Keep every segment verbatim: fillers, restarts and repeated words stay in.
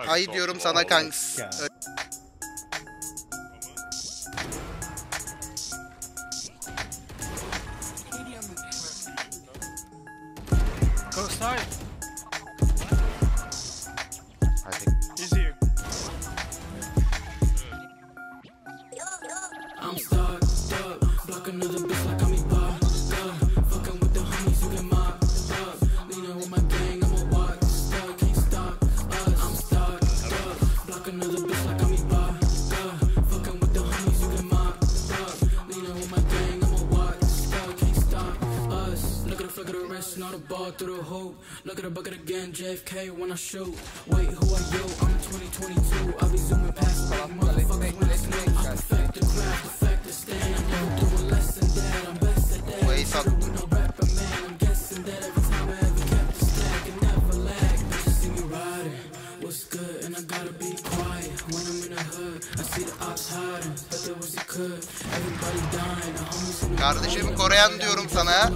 Ay diyorum sana kanks. Go side. I think. He's here. I'm stuck, stuck, block another bitch like I'm me bar, stuck, fucking with the homies, you get mobbed, stuck, leaning with my gang, I'm a watch, stuck, can't stop us, I'm stuck, stuck, block another bitch like I'm me bar, stuck, fucking with the homies, you get mobbed, stuck, leaning with my gang, I'm a watch, stuck, can't stop us, look at the flick of the wrist, not a ball through the hoop, look at the bucket again, J F K when I shoot, wait, who are you, I'm twenty twenty-two, I'll be zooming past me, motherfuckers when I snake, I perfect the craft, perfect the stand, I'm never doing less than that, I'm best at that, Wait, so with no rapper, man, I'm guessing that every time I ever kept the stack, it never lag, bitches see me riding, what's good, and I gotta be quiet, when I'm in the hood, I see the ops hiding, but there was a could, everybody dying, the homies in the kardeşimi koruyan diyorum sana.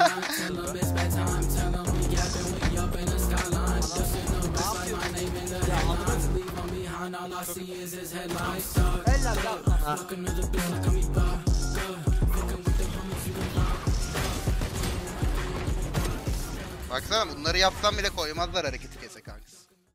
All I see is his headlines. Fuck another bitch like I'm me bar. Fucking with the homies, you can lie. Baksana bunları yapsam bile koymazlar hareketi kese